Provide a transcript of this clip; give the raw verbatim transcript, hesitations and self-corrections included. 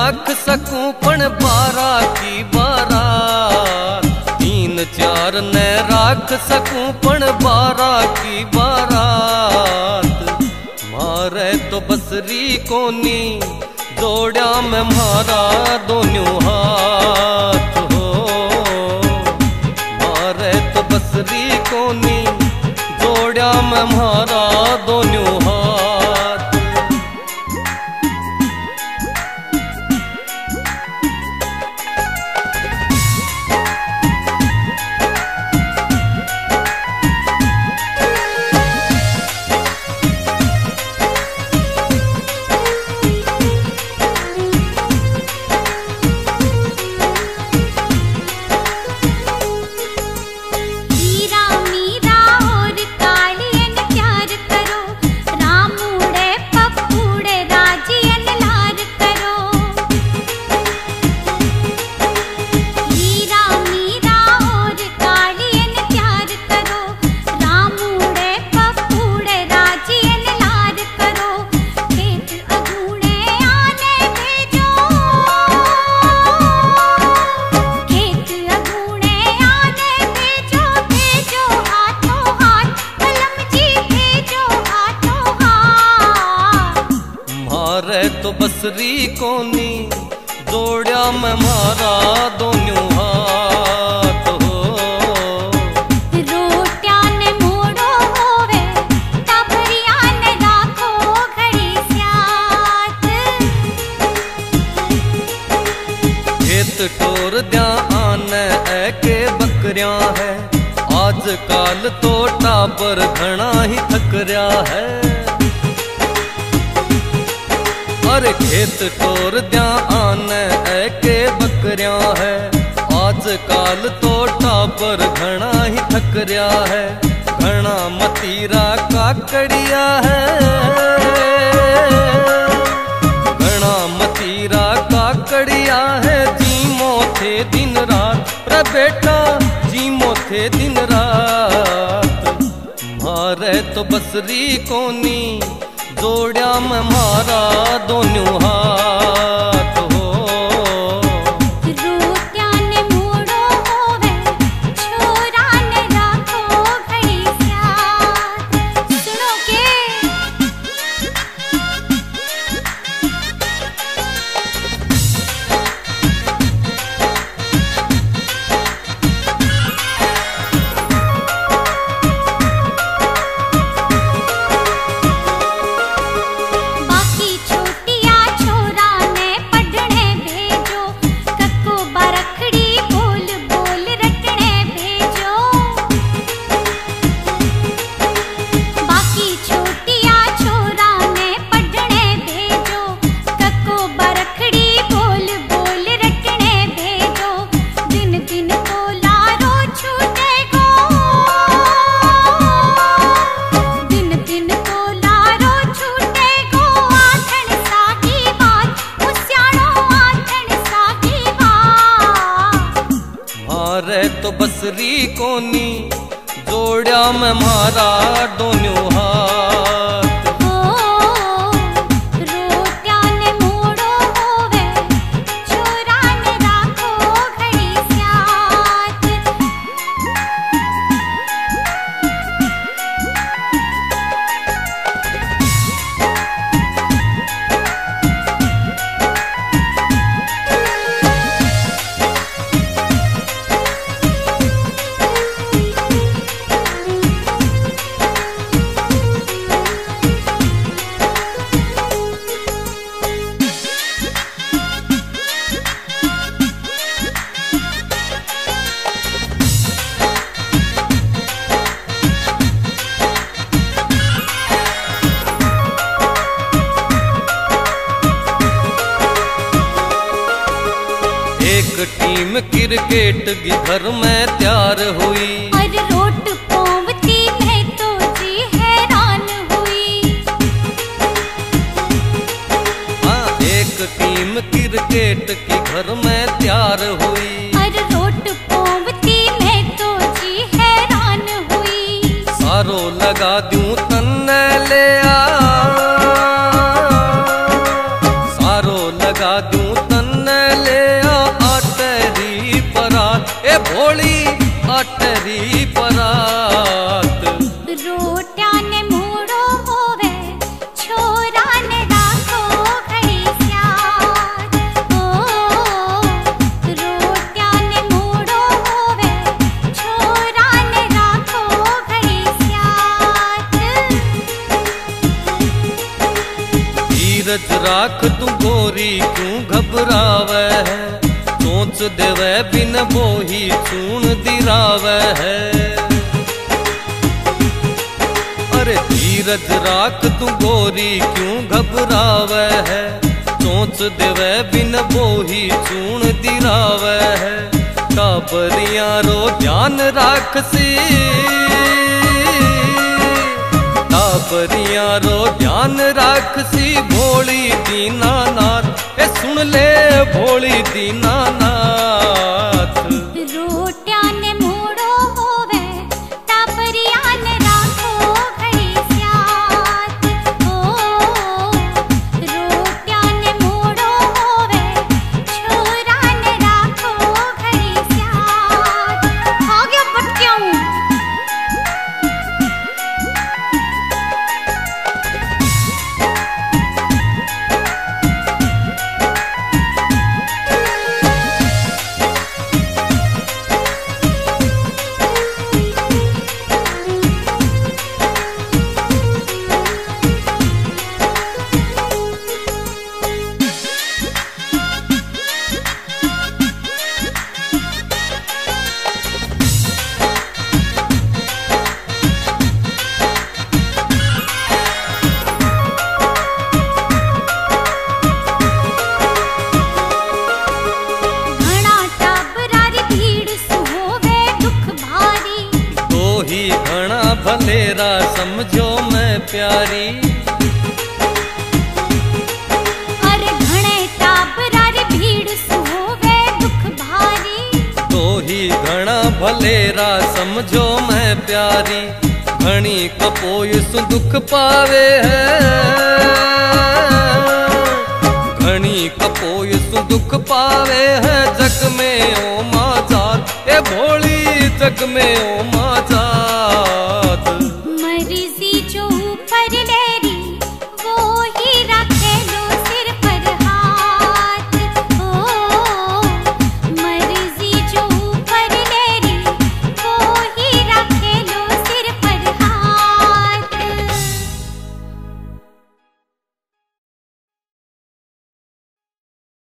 राख सकूं पण बारा की बारात। तीन चार ने राख सकूं पण बारा की बारात। मारे तो बसरी कोनी जोड़ा में मारा दोनों हाथ हो। मारे तो बसरी कोनी जोड़ा में मारा दोनों हाथ। तो बसरी कोनी जोड़ा में मारा दोनों हाथ हो। रोटिया ने मोड़ो होवे टबरिया ने राखो घड़ी स्यात। खेत टोर द्या आने ऐके बकरिया है। आज काल तो टाबर घना ही थकरिया है। अरे खेत टोर द्या आने ऐके बकरिया है। आज काल तो टाबर घना ही थकरिया है। घना मतीरा काकड़िया है। घना मतीरा काकड़िया है। जीमो थे दिन रात रे बेटा जीमो थे दिन रात। मारे तो बसरी कोनी जोड़ा में मारा दोनों हाथ हो। रोटिया ने मोड़ो होवे छोरा ने राखो घड़ी स्यात। सुनो के तो बसरी कोनी जोड़ा में मारा दोनों हाथ हो। रोटिया ने मोड़ो होवे छोरा ने राखो घड़ी स्यात। एक टीम क्रिकेट की घर में तैयार हुई। और रोट पोंवती मैं तो जी हैरान हुई। हाँ एक टीम क्रिकेट की घर में तैयार हुई। और रोट पोंवती मैं तो जी हैरान हुई। सारो लगा दूं तन्ने ले आ। सारो लगा दूं तन्ने धीरज राख तू गोरी क्यों घबरावे है, सोच देवे बिन बोही चून दिरावे है। अरे धीरज राख तू गोरी क्यों घबरावे है, सोच देवे बिन बोही चून दिरावे है। टाबरियां रो ध्यान राख सी, टाबरियां रो ध्यान राख सी, भोली दीनानाथ ए सुन ले भोली दीनानाथ। रोटिया ने मोड़ो होवे टाबरियां ने राखो घड़ी स्यात हो, रोटिया ने मोड़ो होवे छोरा ने राखो घड़ी स्यात। खा गया बच्चों भलेरा समझो मैं प्यारी। अरे घणे टाबरा रे भीड़ सुहोवे दुख भारी, तो ही घना भलेरा समझो मैं प्यारी। घणी कपोय सु दुख पावे है, घणी कपोय सु दुख पावे है। जग में ओ माचार ए भोली जग में ओ माचार।